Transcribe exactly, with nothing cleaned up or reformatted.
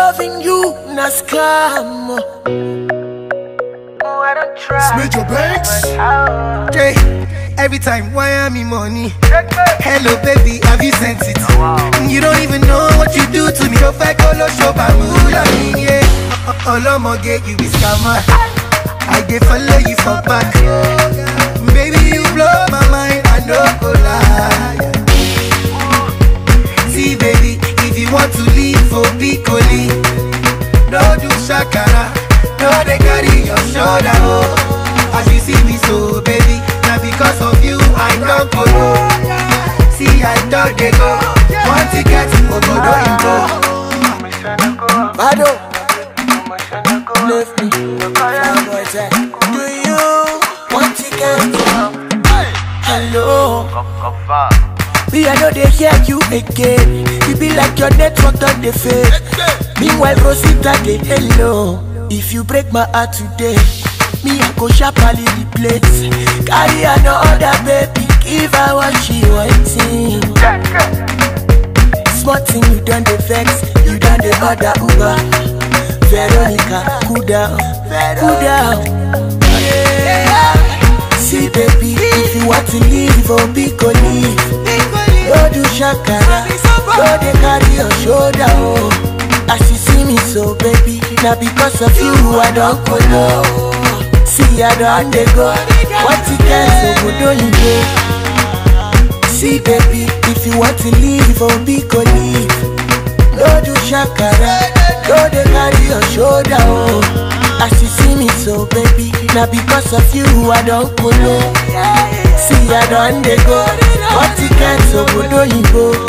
loving you, na scam. Oh, I don't try. Smith your banks. Okay. Every time, why am I money? Hello baby, have you sent it? Oh, wow. You don't even know what you do to me. Don't fake all show bamula, yeah. All I'ma get you is scammer. I dey follow you for back. Baby, you blow my mind, I no go lie. See baby, if you want to leave for Piccoli, no do shakara, no they carry your shoulder. Oh, as you see me so baby, now because of you I don't go. See I don't they go. One ticket to go go go. Bado, left me. Do you want to get hello? Me, I know they hear you again. You be like your network on the fade. Meanwhile, Rosita, they hello. If you break my heart today, me, I go sharply replace. Carry another baby, give her what she wanting. Small thing, you done the vex, you done the other Uber. Veronica, cool down, cool down. Yeah. See baby, if you want to leave, oh Piccoli, no do shakara, no they carry your shoulder. Oh, as you see me so baby, now because of you I don't go low. See I don't they go, what you can so good don't you go. See baby, if you want to leave, oh Piccoli, no do shakara, no they carry your shoulder. Oh, as you see me so baby, now because of you I don't go low. See I don't they go, what you can so good don't you go.